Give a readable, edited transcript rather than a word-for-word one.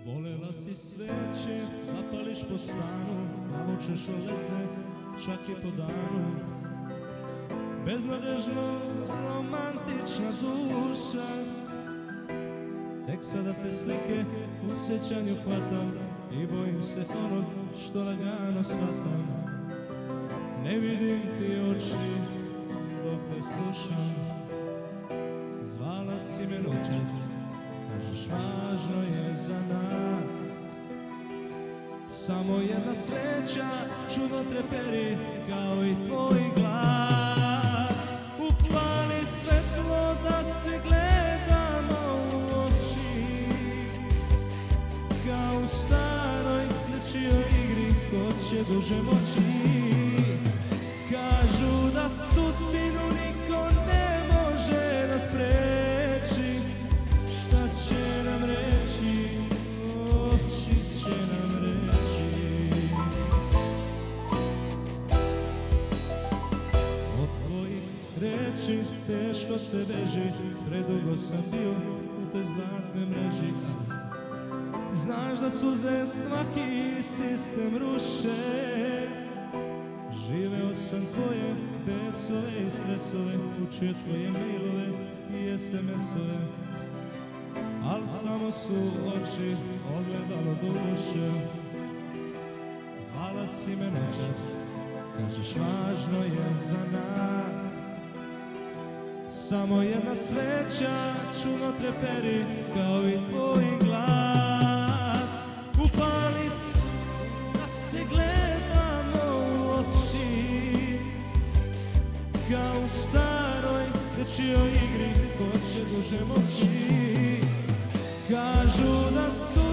Volela si sveće, zapališ po stanu, navučeš olete, čak i po danu. Beznadežno romantična duša, tek sada te slike u sećanju hvatam i bojim se onog što lagano shvatam. Ne vidim ti oči dok te slušam, zvala si me noćas, kažeš važno je za nas. Samo jedna sveća čudno treperi kao i tvoj glas. Upali svetlo da se gledamo u oči, kao u staroj dečijoj igri ko će duže moći. Kažu da sudbinu niko ne može da spreči, šta će nam reći, oči će nam reći. Od tvojih reči teško se beži, predugo sam bio u te zlatne mreži. Znaš da suze svaki sistem ruše, živeo sam tvoje besove i stresove, učio tvoje mailove i SMS-ove, al samo su oči ogledalo duše. Zvala si me noćas, kažeš važno je za nas. Samo jedna sveća čudno treperi kao i tvoj glas. Upali da se gledamo u oči, kao u staroj dečijoj igri ko će duže moći. Kažu da su